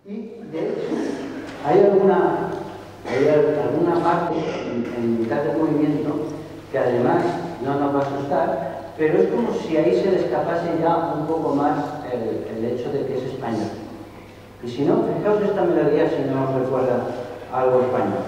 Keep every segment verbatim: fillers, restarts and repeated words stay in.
Y, de hecho, hay alguna, hay alguna parte en, en mitad del movimiento que además no nos va a asustar, pero es como si ahí se le escapase ya un poco más el, el hecho de que es español. Y si no, fijaos esta melodía si no os recuerda algo español.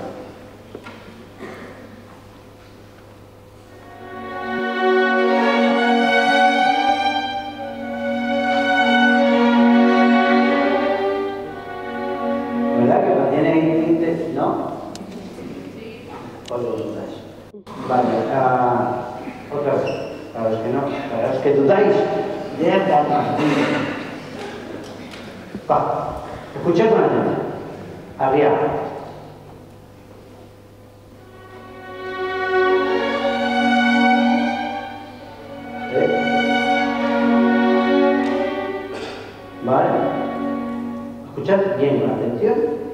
¿Verdad que lo tiene tinte? ¿No? Os lo dudáis. Vale, uh, otra vez. Para los que no, para los que dudáis, de acá. Va, escuchad con atención. Arriba. ¿Eh? Vale. Escuchad bien con atención.